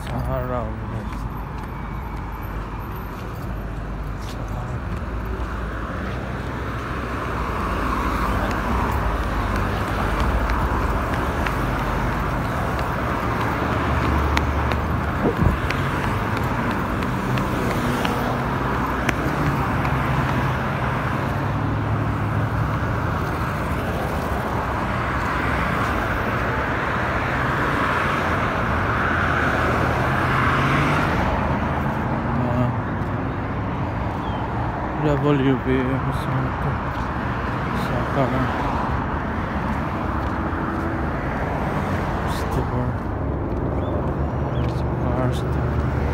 Sahara over there. Sahara. WB Sahara store. There's a car store.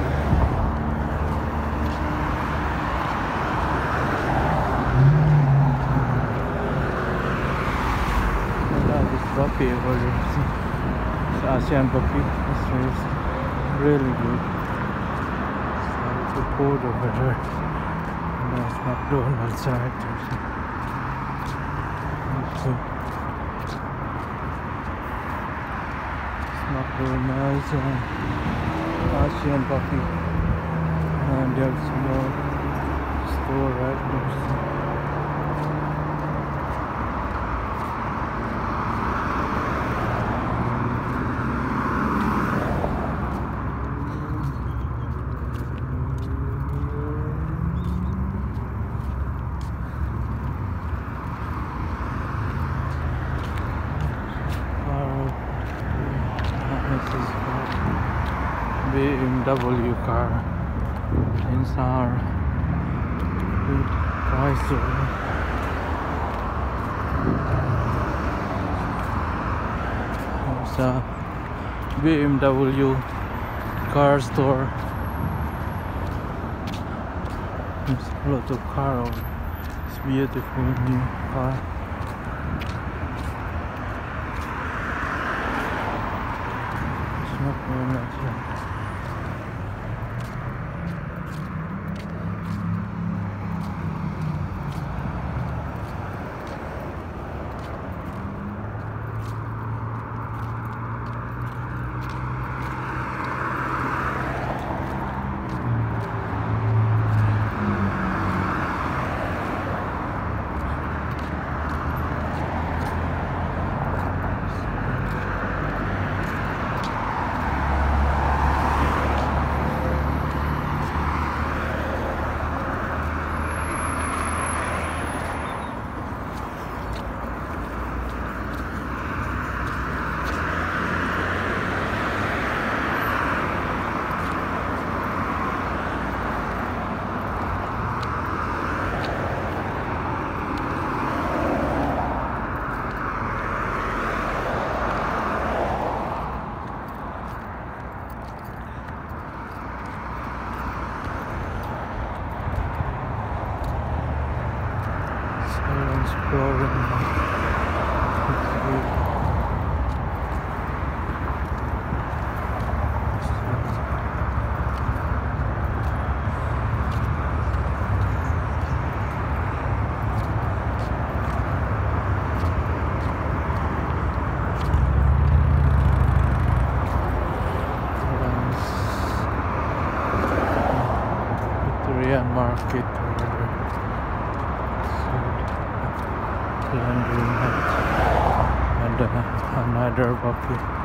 This puppy over there. It's Asian puppy. This is really good. It's a food over there. There's McDonald's right there. Okay. It's McDonald's and Asian puppy. And there's more store right there. BMW car in Sahara. Good price. There's a BMW car store. There's a lot of cars. It's beautiful new car. It's not very much. Exploring. Victorian Market. And another puppy.